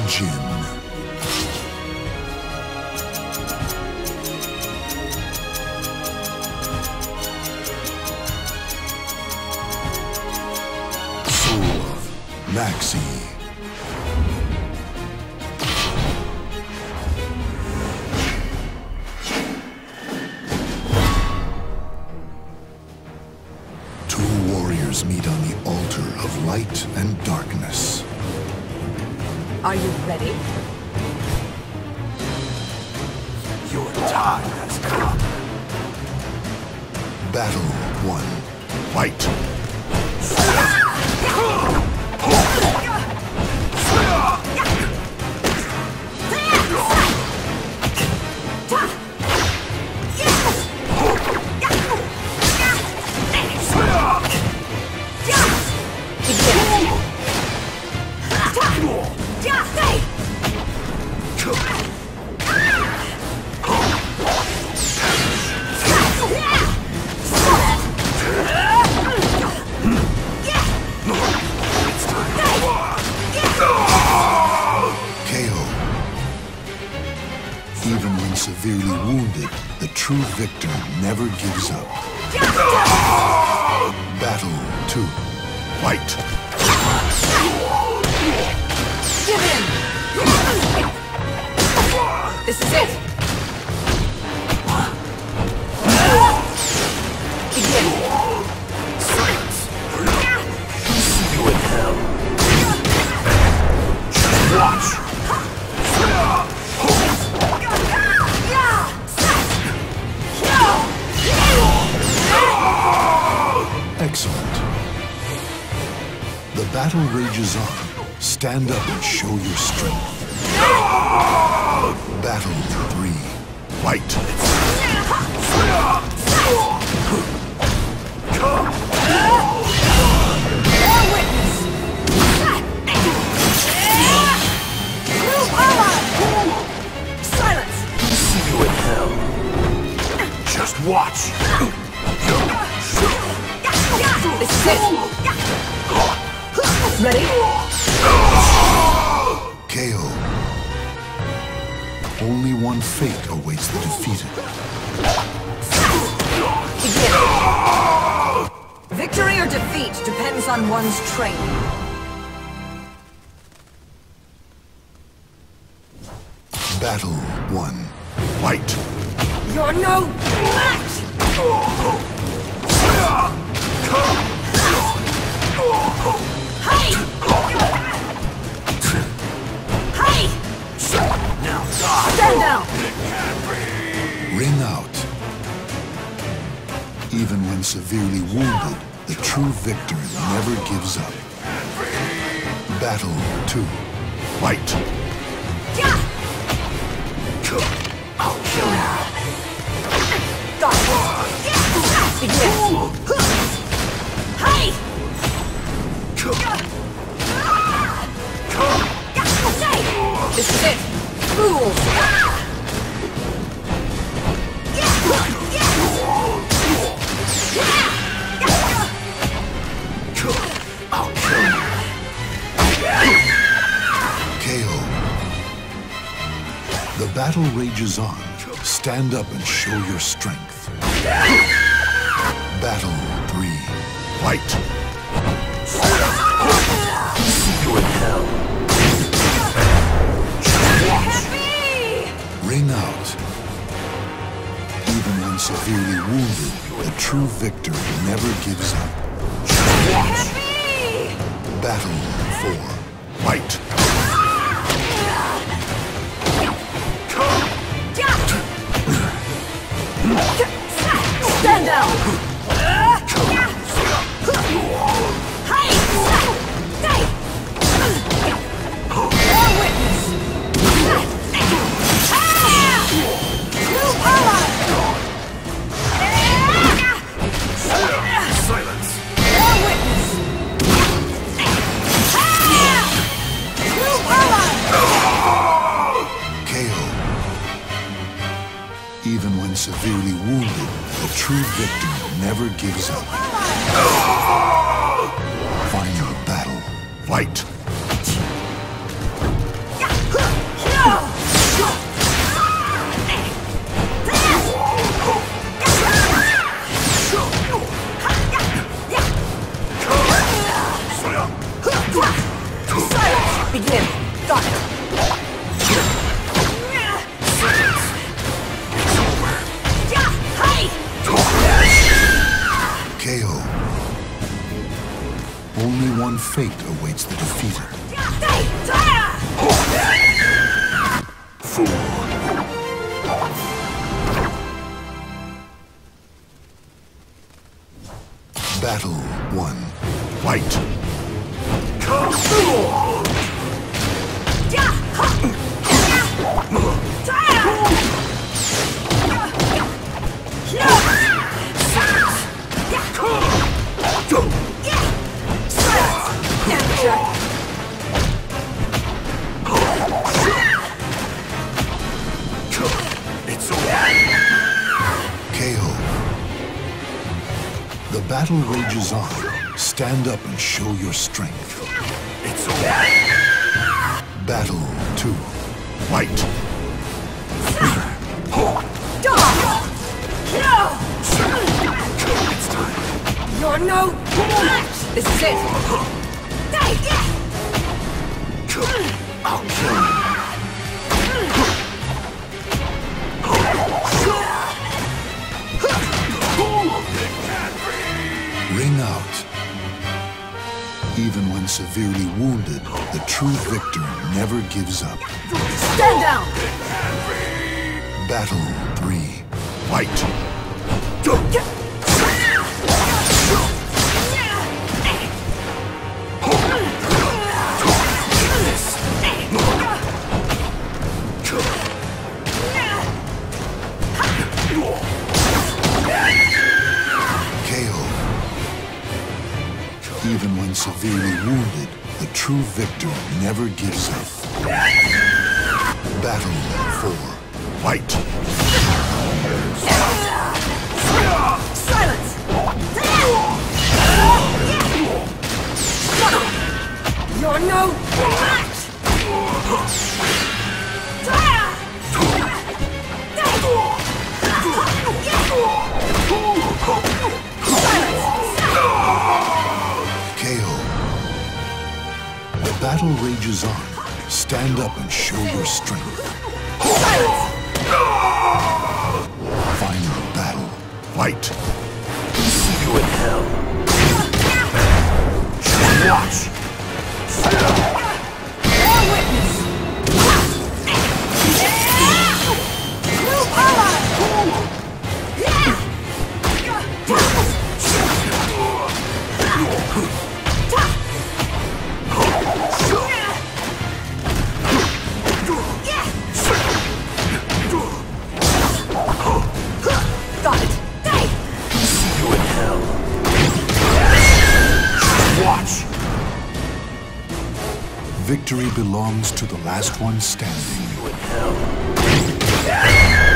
Jin. Soul of Maxi. Meet on the altar of light and darkness. Are you ready? Your time has come. Battle 1. Fight! Even when severely wounded, the true victor never gives up. Battle 2. Fight! Give in! This is it! Begin! Silence! See you in hell. Just watch! Excellent. The battle rages on. Stand up and show your strength. Battle 3. Fight! Silence! See you in hell. Just watch! This is it! Ready? KO. Only one fate awaits the defeated. Begin! Victory or defeat depends on one's training. Battle 1. Fight! You're no match! Hey! Hey! Now die! Stand down! Ring out. Even when severely wounded, the true victor never gives up. Battle 2. Fight! I'll kill you! Got it! Begin! Hey! This is it! Fools! I'll kill you! KO. The battle rages on. Stand up and show your strength. Battle 3. Fight! See you in hell! Ring out. Even when severely wounded, the true victor never gives up. Battle 4. Fight! Stand down! Hey! Silence! KO. Even when severely wounded, the true victor never gives up. Final battle. Fight! certain fate awaits the defeated. Fool. Battle 1. Fight. It's over. KO. The battle rages on. Stand up and show your strength. It's over. Battle 2. Fight. It's time. You're no match! This is it! I'll kill you. Ring out. Even when severely wounded, the true victor never gives up. Stand down! Battle 3. Fight. KO. Even when severely wounded, the true victor never gives up. Battle 4. Fight. Silence! You're no match! KO. The battle rages on. Stand up and show your strength. Final battle. Fight. See you in hell. Just watch. Got it! See you in hell. Just watch. Victory belongs to the last one standing. You in hell.